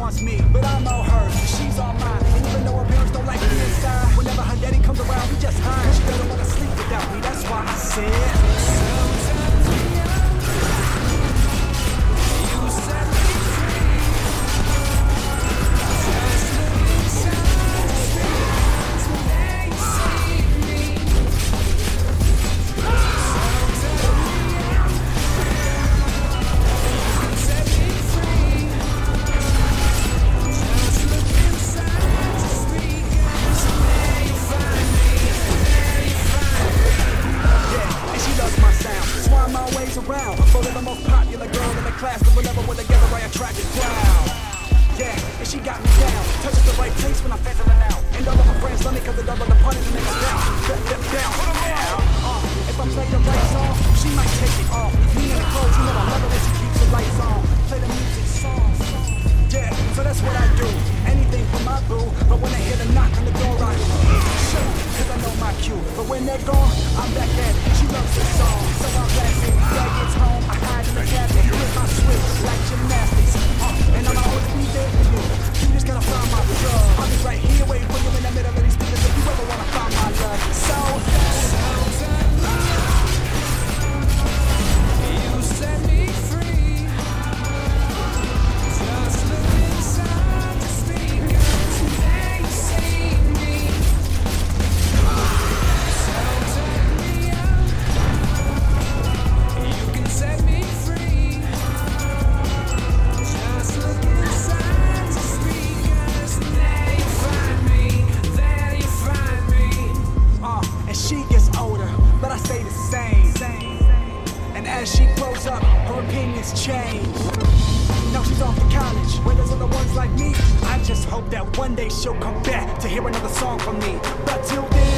wants me, but I'm all hers, she's all mine. And even though her parents don't like me inside, whenever her daddy comes around, we just hide. She doesn't wanna sleep without me, that's why I said, sometimes we you set me free. Just look inside today, see me. Around, voted the most popular girl in the class, but whenever we're together I attract a crowd. Yeah, and she got me down, touches the right place when I'm fizzling out. And all of my friends love me cause they double the punches and make us down. Step down, put them down. If I play the right song, she might take it off. Me and the clothes, you know I love it when she keeps the lights on. Play the music song. Yeah, so that's what I do. Anything for my boo, but when I hear the knock on the door, I shoot, cause I know my cue. But when they're gone, I'm back at it. She loves this song, so I'm blasting. Dad gets home, I hide in the cabinet. Here's my switch, like gymnastics. And I'ma always be there for you. You just gotta find my drug. I'll be right here waiting for you in the middle of these speakers if you ever wanna find my love. So you set me free. Just look inside the speakers, they see me. So turn me up, you can set me free. Just look inside the speakers, there you find me, there you find me. And she gets older, but I stay the same. And as she grows up, her opinions change. Now she's off to college, where there's other ones like me. I just hope that one day she'll come back to hear another song from me. But till then,